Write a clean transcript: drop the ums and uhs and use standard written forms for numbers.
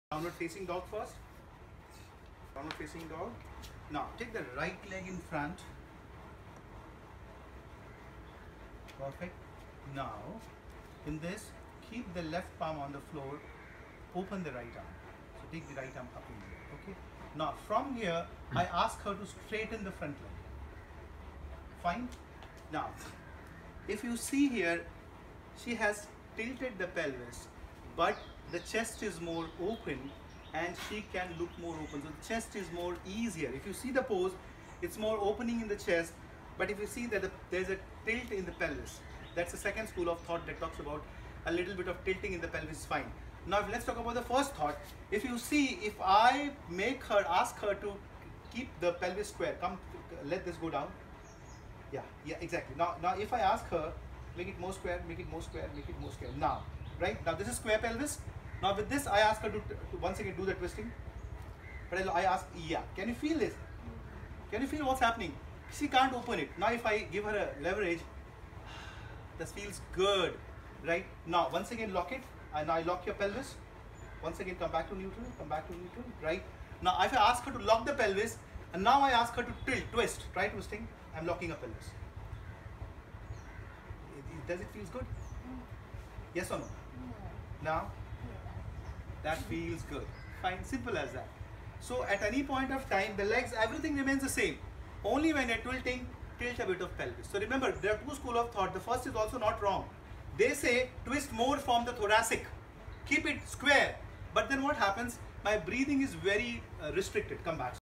Downward facing dog first. Downward facing dog. Now take the right leg in front. Perfect. Now in this, keep the left palm on the floor. Open the right arm. So take the right arm up in the air. Okay. Now from here, I ask her to straighten the front leg. Fine. Now, if you see here, she has tilted the pelvis, but the chest is more open and she can look more open. So the chest is more easier. If you see the pose, it's more opening in the chest, but if you see that there's a tilt in the pelvis, that's the second school of thought that talks about a little bit of tilting in the pelvis is fine. Now let's talk about the first thought. If you see, if I make her, ask her to keep the pelvis square, come, let this go down. Yeah, exactly. Now if I ask her, make it more square, make it more square, make it more square. Now, right? Now this is square pelvis. Now with this, I ask her to once again do the twisting. But I ask, yeah, can you feel this? Can you feel what's happening? She can't open it. Now if I give her a leverage, this feels good, right? Now once again lock it, and I lock your pelvis. Once again come back to neutral, right? Now if I ask her to lock the pelvis, and now I ask her to tilt, twist, try twisting, I'm locking a pelvis. Does it feel good? Yes or no? Now? That feels good. Fine, simple as that. So at any point of time, the legs, everything remains the same. Only when you're tilting, tilt a bit of pelvis. So remember, there are two schools of thought. The first is also not wrong. They say twist more from the thoracic. Keep it square. But then what happens? My breathing is very restricted. Come back.